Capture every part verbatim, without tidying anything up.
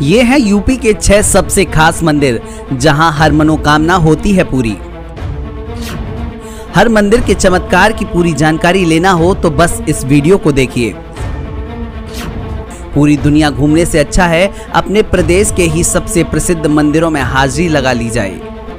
ये है यूपी के छह सबसे खास मंदिर जहां हर मनोकामना होती है पूरी। हर मंदिर के चमत्कार की पूरी जानकारी लेना हो तो बस इस वीडियो को देखिए। पूरी दुनिया घूमने से अच्छा है अपने प्रदेश के ही सबसे प्रसिद्ध मंदिरों में हाजिरी लगा ली जाए।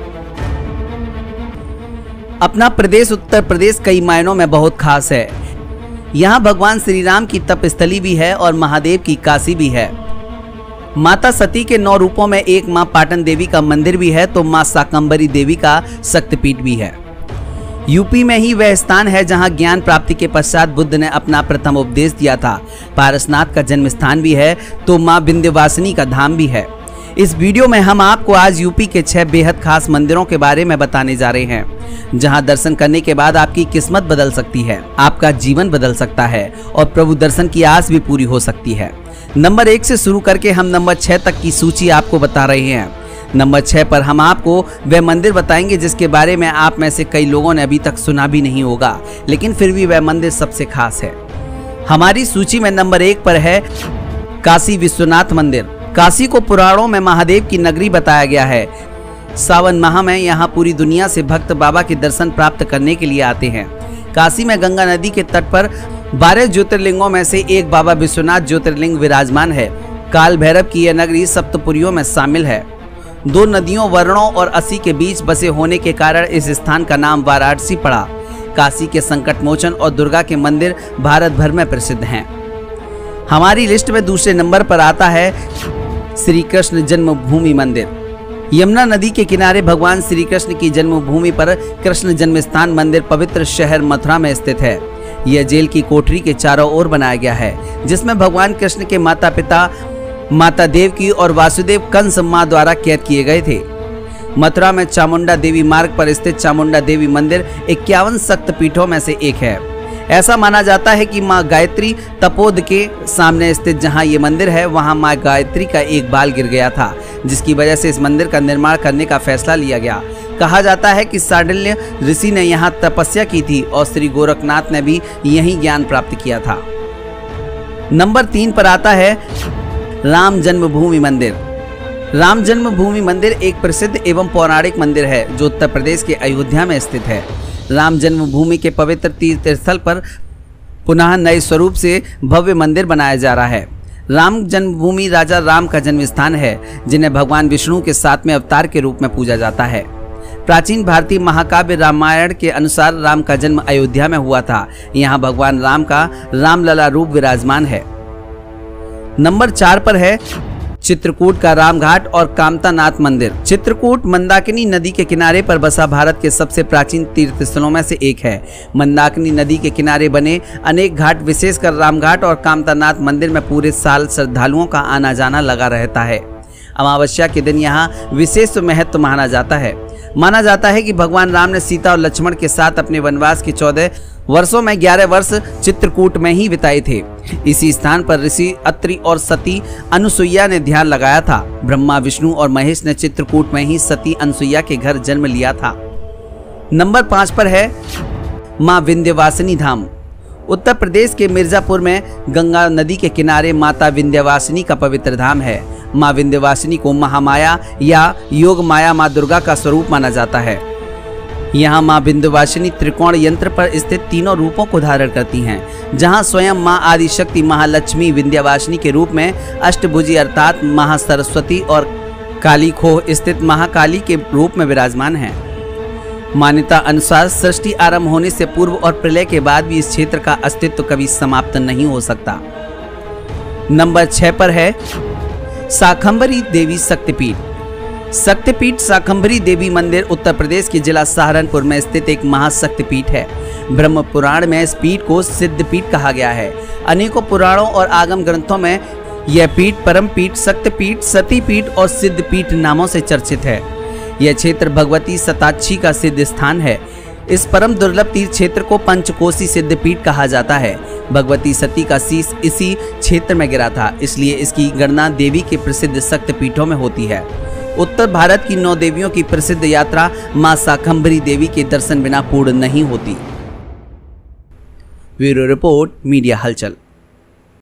अपना प्रदेश उत्तर प्रदेश कई मायनों में बहुत खास है। यहाँ भगवान श्री राम की तपस्थली भी है और महादेव की काशी भी है। माता सती के नौ रूपों में एक मां पाटन देवी का मंदिर भी है तो मां शाकंभरी देवी का शक्तिपीठ भी है। यूपी में ही वह स्थान है जहां ज्ञान प्राप्ति के पश्चात बुद्ध ने अपना प्रथम उपदेश दिया था। पारसनाथ का जन्म स्थान भी है तो मां विंध्यवासिनी का धाम भी है। इस वीडियो में हम आपको आज यूपी के छह बेहद खास मंदिरों के बारे में बताने जा रहे हैं जहां दर्शन करने के बाद आपकी किस्मत बदल सकती है, आपका जीवन बदल सकता है और प्रभु दर्शन की आस भी पूरी हो सकती है। नंबर एक से शुरू करके हम नंबर छह तक की सूची आपको बता रहे हैं। नंबर छह पर हम आपको वह मंदिर बताएंगे जिसके बारे में आप में से कई लोगों ने अभी तक सुना भी नहीं होगा, लेकिन फिर भी वह मंदिर सबसे खास है। हमारी सूची में नंबर एक पर है काशी विश्वनाथ मंदिर। काशी को पुराणों में महादेव की नगरी बताया गया है। सावन माह में यहाँ पूरी दुनिया से भक्त बाबा के दर्शन प्राप्त करने के लिए आते हैं। काशी में गंगा नदी के तट पर बारह ज्योतिर्लिंगों में से एक बाबा विश्वनाथ ज्योतिर्लिंग विराजमान है। काल भैरव की यह नगरी सप्तपुरियों में शामिल है। दो नदियों वर्णों और असी के बीच बसे होने के कारण इस स्थान का नाम वाराणसी पड़ा। काशी के संकट मोचन और दुर्गा के मंदिर भारत भर में प्रसिद्ध हैं। हमारी लिस्ट में दूसरे नंबर पर आता है श्री कृष्ण जन्मभूमि मंदिर। यमुना नदी के किनारे भगवान श्री कृष्ण की जन्मभूमि पर कृष्ण जन्म स्थान मंदिर पवित्र शहर मथुरा में स्थित है। यह जेल की कोठरी के चारों ओर बनाया गया है जिसमें भगवान कृष्ण के माता पिता माता देवकी और वासुदेव कंस मां द्वारा कैद किए गए थे। मथुरा में चामुंडा देवी मार्ग पर स्थित चामुंडा देवी मंदिर इक्यावन शक्तिपीठों में से एक है। ऐसा माना जाता है कि मां गायत्री तपोद के सामने स्थित जहां ये मंदिर है वहां मां गायत्री का एक बाल गिर गया था, जिसकी वजह से इस मंदिर का निर्माण करने का फैसला लिया गया। कहा जाता है कि सांडिल्य ऋषि ने यहाँ तपस्या की थी और श्री गोरखनाथ ने भी यहीं ज्ञान प्राप्त किया था। नंबर तीन पर आता है राम जन्मभूमि मंदिर। राम जन्मभूमि मंदिर एक प्रसिद्ध एवं पौराणिक मंदिर है जो उत्तर प्रदेश के अयोध्या में स्थित है। राम जन्मभूमि के पवित्र तीर्थ स्थल पर पुनः नए स्वरूप से भव्य मंदिर बनाया जा रहा है। राम जन्मभूमि राजा राम का जन्म स्थान है जिन्हें भगवान विष्णु के सातवें अवतार के रूप में पूजा जाता है। प्राचीन भारतीय महाकाव्य रामायण के अनुसार राम का जन्म अयोध्या में हुआ था। यहाँ भगवान राम का रामलला रूप विराजमान है। नंबर चार पर है चित्रकूट का रामघाट और कामतानाथ मंदिर। चित्रकूट मंदाकिनी नदी के किनारे पर बसा भारत के सबसे प्राचीन तीर्थ स्थलों में से एक है। मंदाकिनी नदी के किनारे बने अनेक घाट विशेषकर रामघाट और कामतानाथ मंदिर में पूरे साल श्रद्धालुओं का आना जाना लगा रहता है। अमावस्या के दिन यहाँ विशेष महत्व माना जाता है। माना जाता है कि भगवान राम ने सीता और लक्ष्मण के साथ अपने वनवास के चौदह वर्षों में ग्यारह वर्ष चित्रकूट में ही बिताए थे। इसी स्थान पर ऋषि अत्रि और सती अनुसुईया ने ध्यान लगाया था। ब्रह्मा विष्णु और महेश ने चित्रकूट में ही सती अनुसुईया के घर जन्म लिया था। नंबर पाँच पर है मां विंध्यवासिनी धाम। उत्तर प्रदेश के मिर्जापुर में गंगा नदी के किनारे माता विंध्यवासिनी का पवित्र धाम है। मां विंध्यवासिनी को महामाया या योग माया मां दुर्गा का स्वरूप माना जाता है। यहाँ मां विंध्यवासिनी त्रिकोण यंत्र पर स्थित तीनों रूपों को धारण करती हैं, जहाँ स्वयं मां आदिशक्ति महालक्ष्मी विंध्यवासिनी के रूप में अष्टभुजी अर्थात महासरस्वती और काली खोह स्थित महाकाली के रूप में विराजमान हैं। मान्यता अनुसार सृष्टि आरंभ होने से पूर्व और प्रलय के बाद भी इस क्षेत्र का अस्तित्व कभी समाप्त नहीं हो सकता। नंबर छह पर है शाकंभरी देवी शक्तिपीठ। शक्तिपीठ शाकंभरी देवी मंदिर उत्तर प्रदेश के जिला सहारनपुर में स्थित एक महाशक्तिपीठ है। ब्रह्म पुराण में इस पीठ को सिद्धपीठ कहा गया है। अनेकों पुराणों और आगम ग्रंथों में यह पीठ परम पीठ, शक्तिपीठ, सतीपीठ और सिद्धपीठ नामों से चर्चित है। यह क्षेत्र भगवती सताक्षी का सिद्ध स्थान है। इस परम दुर्लभ तीर्थ क्षेत्र को पंचकोशी सिद्धपीठ कहा जाता है। भगवती सती का शीश इसी क्षेत्र में गिरा था, इसलिए इसकी गणना देवी के प्रसिद्ध शक्तिपीठों में होती है। उत्तर भारत की नौ देवियों की प्रसिद्ध यात्रा मां शाकंभरी देवी के दर्शन बिना पूर्ण नहीं होती। ब्यूरो रिपोर्ट, मीडिया हलचल।